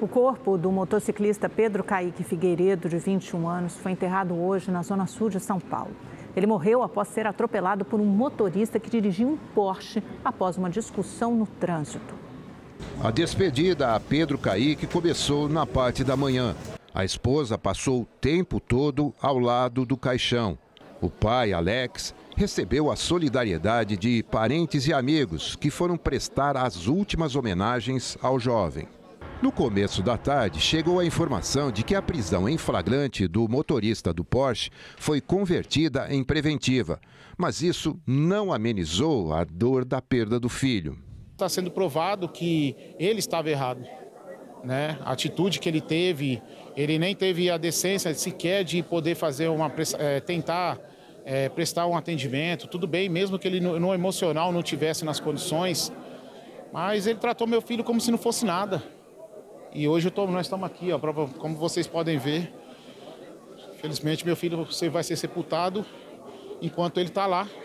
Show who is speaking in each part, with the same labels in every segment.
Speaker 1: O corpo do motociclista Pedro Caíque Figueiredo, de 21 anos, foi enterrado hoje na zona sul de São Paulo. Ele morreu após ser atropelado por um motorista que dirigia um Porsche após uma discussão no trânsito.
Speaker 2: A despedida a Pedro Caíque começou na parte da manhã. A esposa passou o tempo todo ao lado do caixão. O pai, Alex, recebeu a solidariedade de parentes e amigos que foram prestar as últimas homenagens ao jovem. No começo da tarde, chegou a informação de que a prisão em flagrante do motorista do Porsche foi convertida em preventiva. Mas isso não amenizou a dor da perda do filho.
Speaker 3: Está sendo provado que ele estava errado, né? A atitude que ele teve, ele nem teve a decência sequer de poder fazer tentar prestar um atendimento. Tudo bem, mesmo que ele no emocional não tivesse nas condições, mas ele tratou meu filho como se não fosse nada. E hoje nós estamos aqui, ó, como vocês podem ver. Felizmente meu filho vai ser sepultado enquanto ele está lá.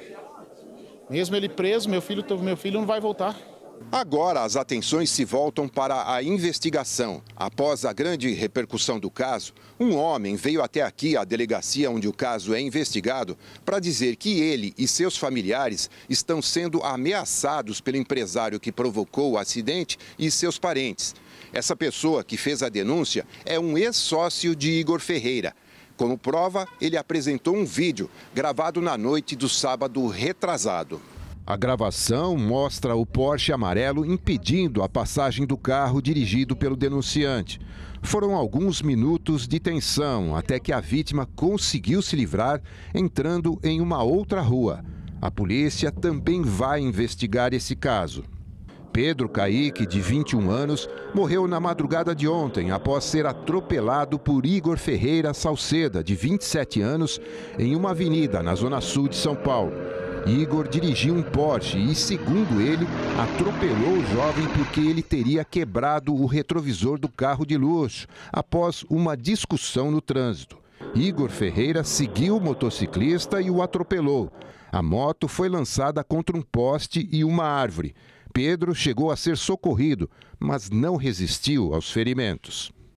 Speaker 3: Mesmo ele preso, meu filho não vai voltar.
Speaker 2: Agora as atenções se voltam para a investigação. Após a grande repercussão do caso, um homem veio até aqui à delegacia onde o caso é investigado para dizer que ele e seus familiares estão sendo ameaçados pelo empresário que provocou o acidente e seus parentes. Essa pessoa que fez a denúncia é um ex-sócio de Igor Ferreira. Como prova, ele apresentou um vídeo gravado na noite do sábado retrasado. A gravação mostra o Porsche amarelo impedindo a passagem do carro dirigido pelo denunciante. Foram alguns minutos de tensão até que a vítima conseguiu se livrar entrando em uma outra rua. A polícia também vai investigar esse caso. Pedro Caíque, de 21 anos, morreu na madrugada de ontem após ser atropelado por Igor Ferreira Salceda, de 27 anos, em uma avenida na zona sul de São Paulo. Igor dirigia um Porsche e, segundo ele, atropelou o jovem porque ele teria quebrado o retrovisor do carro de luxo após uma discussão no trânsito. Igor Ferreira seguiu o motociclista e o atropelou. A moto foi lançada contra um poste e uma árvore. Pedro chegou a ser socorrido, mas não resistiu aos ferimentos.